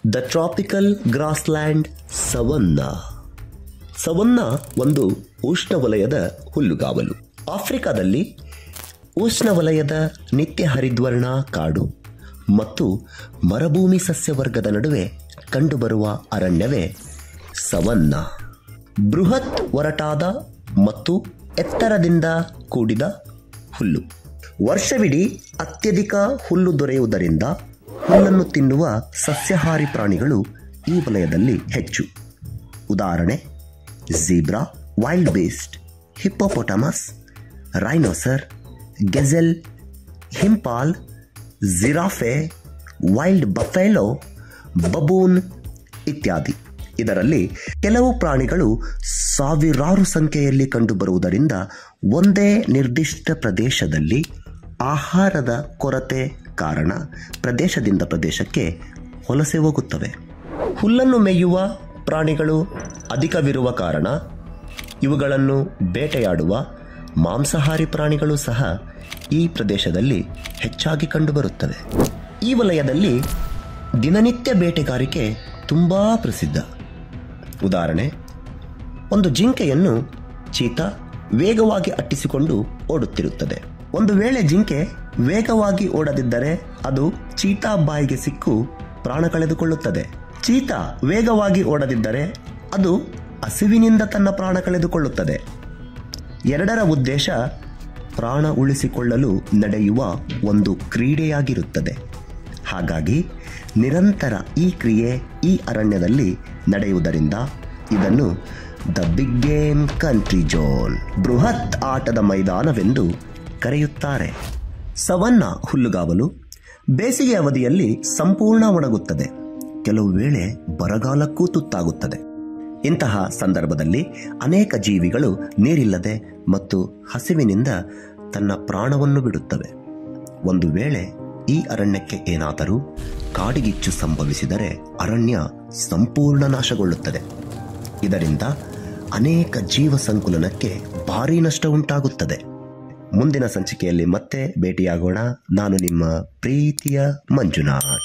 The tropical grassland savanna. Savanna ಒಂದು ಉಷ್ಣವಲಯದ ಹುಲ್ಲುಗಾವಲು. ಆಫ್ರಿಕಾದಲ್ಲಿ ಉಷ್ಣವಲಯದ ನಿತ್ಯ ಹರಿದ್ವರ್ಣ ಕಾಡು ಮತ್ತು ಮರುಭೂಮಿ ಸಸ್ಯವರ್ಗದ ನಡುವೆ ಕಂಡುಬರುವ ಅರಣ್ಯವೇ ಸವನ್ನಾ. ಬೃಹತ್ ಒರಟಾದ ಮತ್ತು ಎತ್ತರದಿಂದ ಕೂಡಿದ ಹುಲ್ಲು. ವರ್ಷವಿಡೀ ಅತ್ಯಧಿಕ ಹುಲ್ಲು ದೊರೆಯುವುದರಿಂದ ಹುಲ್ಲನ್ನು ತಿನ್ನುವ ಸಸ್ಯಾಹಾರಿ ಪ್ರಾಣಿಗಳು ಈ ವಲಯದಲ್ಲಿ ಹೆಚ್ಚು. ಉದಾಹರಣೆ zebra, wildebeest, hippopotamus, rhinoceros, gazelle, impala, giraffe, wild buffalo, baboon ಇತ್ಯಾದಿ. ಇದರಲ್ಲಿ ಕೆಲವು ಪ್ರಾಣಿಗಳು ಸಾವಿರಾರು ಸಂಖ್ಯೆಯಲ್ಲಿ ಕಂಡುಬರುವುದರಿಂದ ಒಂದೇ ನಿರ್ದಿಷ್ಟ ಪ್ರದೇಶದಲ್ಲಿ ಆಹಾರದ ಕೊರತೆ ಕಾರಣ ಪ್ರದೇಶದಿಂದ ಪ್ರದೇಶಕ್ಕೆ ವಲಸೆ ಹೋಗುತ್ತವೆ. ಹುಲ್ಲನ್ನು ಮೇಯುವ ಪ್ರಾಣಿಗಳು ಅಧಿಕವಿರುವ ಕಾರಣ ಇವುಗಳನ್ನು ಬೇಟೆಯಾಡುವ ಮಾಂಸಾಹಾರಿ ಪ್ರಾಣಿಗಳು ಸಹ ಈ ಪ್ರದೇಶದಲ್ಲಿ ಹೆಚ್ಚಾಗಿ ಕಂಡುಬರುತ್ತವೆ. ಈ ವಲಯದಲ್ಲಿ ದಿನನಿತ್ಯ ಬೇಟೆಗಾರಿಕೆ ತುಂಬ ಪ್ರಸಿದ್ಧ. ಉದಾಹರಣೆ, ಒಂದು ಜಿಂಕೆಯನ್ನು ಚೀತಾ ವೇಗವಾಗಿ ಅಟ್ಟಿಸಿಕೊಂಡು ಓಡುತ್ತಿರುತ್ತದೆ. ಒಂದು ವೇಳೆ ಜಿಂಕೆ ವೇಗವಾಗಿ ಓಡದಿದ್ದರೆ ಅದು ಚೀತಾ ಬಾಯಿಗೆ ಸಿಕ್ಕು ಪ್ರಾಣ ಕಳೆದುಕೊಳ್ಳುತ್ತದೆ. ಚೀತಾ ವೇಗವಾಗಿ ಓಡದಿದ್ದರೆ ಅದು ಹಸಿವಿನಿಂದ ತನ್ನ ಪ್ರಾಣ ಕಳೆದುಕೊಳ್ಳುತ್ತದೆ. ಎರಡರ ಉದ್ದೇಶ ಪ್ರಾಣ ಉಳಿಸಿಕೊಳ್ಳಲು ನಡೆಯುವ ಒಂದು ಕ್ರೀಡೆಯಾಗಿರುತ್ತದೆ. ಹಾಗಾಗಿ ನಿರಂತರ ಈ ಕ್ರಿಯೆ ಈ ಅರಣ್ಯದಲ್ಲಿ ನಡೆಯುವುದರಿಂದ ಇದನ್ನು the big game country zone, ಬೃಹತ್ ಆಟದ ಮೈದಾನವೆಂದು ಕರೆಯುತ್ತಾರೆ. ಸವನ್ನಾ ಹುಲ್ಲುಗಾವಲು ಬೇಸಿಗೆ ಅವಧಿಯಲ್ಲಿ ಸಂಪೂರ್ಣ ಒಣಗುತ್ತದೆ. ಕೆಲವು ವೇಳೆ ಬರಗಾಲಕ್ಕೂ ತುತ್ತಾಗುತ್ತದೆ. ಇಂತಹ ಸಂದರ್ಭದಲ್ಲಿ ಅನೇಕ ಜೀವಿಗಳು ನೀರಿಲ್ಲದೆ ಮತ್ತು ಹಸಿವಿನಿಂದ ತನ್ನ ಪ್ರಾಣವನ್ನು ಬಿಡುತ್ತವೆ. ಒಂದು ವೇಳೆ ಈ ಅರಣ್ಯಕ್ಕೆ ಏನಾದರೂ ಕಾಡಿಗಿಚ್ಚು ಸಂಭವಿಸಿದರೆ ಅರಣ್ಯ ಸಂಪೂರ್ಣ ನಾಶಗೊಳ್ಳುತ್ತದೆ. ಇದರಿಂದ ಅನೇಕ ಜೀವ ಸಂಕುಲನಕ್ಕೆ ಭಾರೀ ನಷ್ಟ ಉಂಟಾಗುತ್ತದೆ. ಮುಂದಿನ ಸಂಚಿಕೆಯಲ್ಲಿ ಮತ್ತೆ ಭೇಟಿಯಾಗೋಣ. ನಾನು ನಿಮ್ಮ ಪ್ರೀತಿಯ ಮಂಜುನಾಥ್.